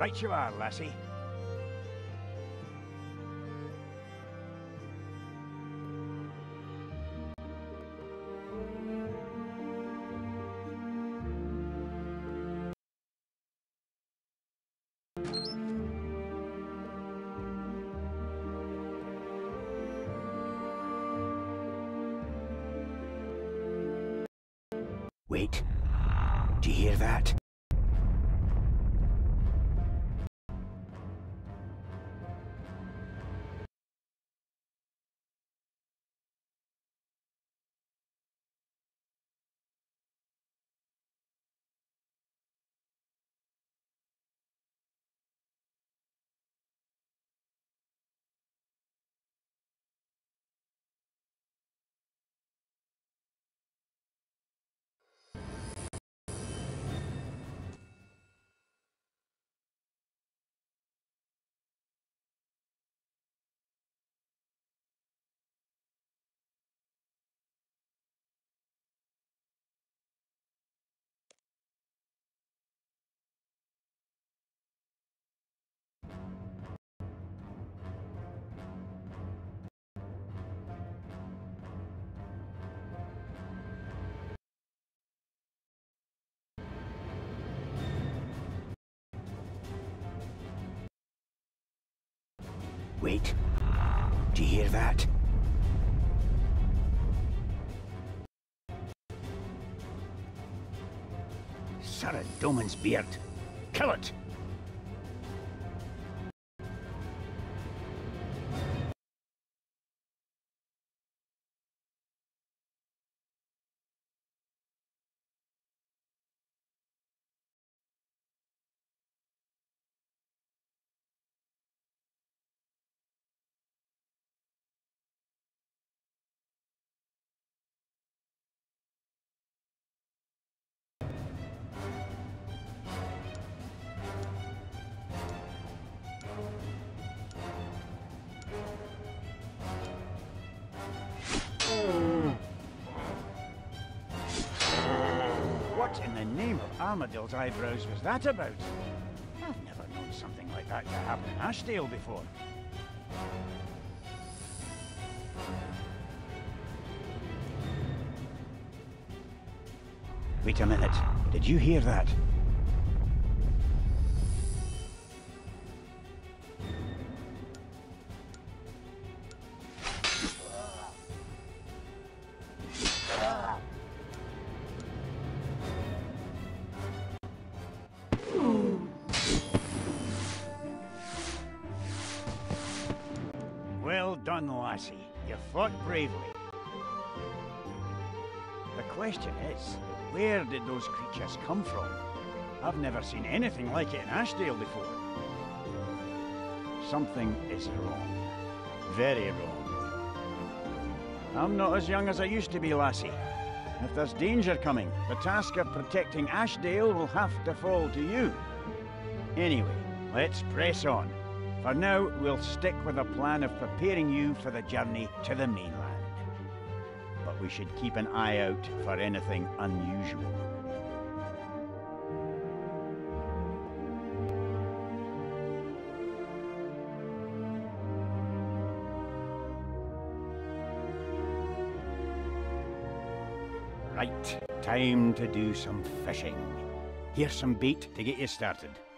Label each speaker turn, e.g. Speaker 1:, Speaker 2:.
Speaker 1: Right you are, lassie. Wait. Do you hear that? Wait. Do you hear that? Sarah Doman's beard. Kill it! What in the name of Armadyle's eyebrows was that about? I've never known something like that to happen in Ashdale before. Wait a minute. Did you hear that? Well done, lassie. You fought bravely. The question is, where did those creatures come from? I've never seen anything like it in Ashdale before. Something is wrong. Very wrong. I'm not as young as I used to be, lassie. If there's danger coming, the task of protecting Ashdale will have to fall to you. Anyway, let's press on. For now, we'll stick with a plan of preparing you for the journey to the mainland. But we should keep an eye out for anything unusual. Right, time to do some fishing. Here's some bait to get you started.